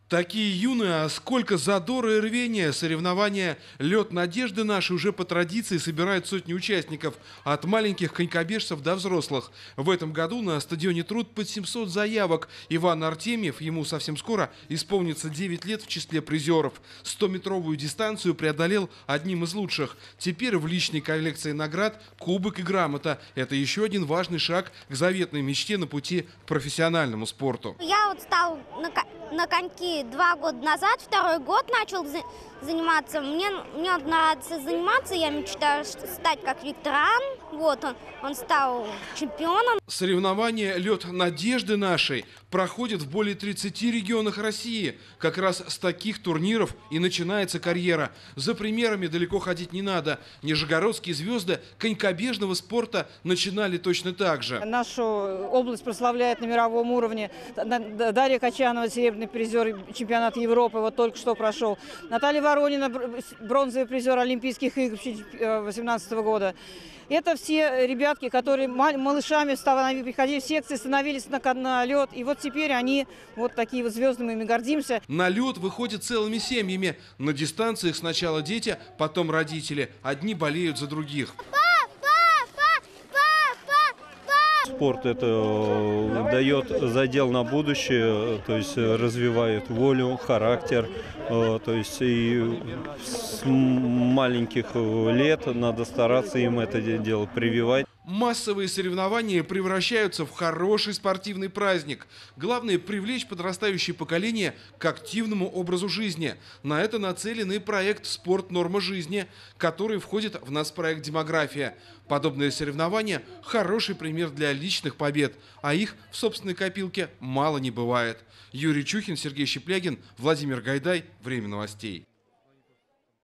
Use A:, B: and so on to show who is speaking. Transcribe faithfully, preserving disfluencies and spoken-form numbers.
A: Такие юные, а сколько задора и рвения! Соревнования «Лед надежды» наши уже по традиции собирают сотни участников, от маленьких конькобежцев до взрослых. В этом году на стадионе «Труд» под семьсот заявок. Иван Артемьев, ему совсем скоро исполнится девять лет в числе призеров. стометровую дистанцию преодолел одним из лучших. Теперь в личной коллекции наград кубок и грамота. Это еще один важный шаг к заветной мечте на пути к профессиональному спорту.
B: Я вот стал на, на коньки два года назад, второй год начал за, заниматься. Мне, мне нравится заниматься, я мечтаю стать как Виктор Ан. Вот он, он стал чемпионом.
A: Соревнования «Лед надежды» нашей проходят в более тридцати регионах России. Как раз с таких турниров и начинается карьера. За примерами далеко ходить не надо. Нижегородские звезды конькобежного спорта начинали точно так же.
C: Нашу область прославляет на мировом уровне. Дарья Качанова, серебряный призер чемпионата Европы, вот только что прошел. Наталья Воронина, бронзовый призер Олимпийских игр две тысячи восемнадцатого года. Это все ребятки, которые малышами приходили в секции, становились на, на лед. И вот теперь они вот такие вот звездами, мы гордимся.
A: На лед выходят целыми семьями. На дистанциях сначала дети, потом родители. Одни болеют за других.
D: Спорт это дает задел на будущее, то есть развивает волю, характер, то есть и с маленьких лет надо стараться им это дело прививать.
A: Массовые соревнования превращаются в хороший спортивный праздник. Главное – привлечь подрастающее поколение к активному образу жизни. На это нацелен и проект «Спорт. Норма жизни», который входит в нацпроект «Демография». Подобные соревнования – хороший пример для личных побед, а их в собственной копилке мало не бывает. Юрий Чухин, Сергей Щеплягин, Владимир Гайдай. Время новостей.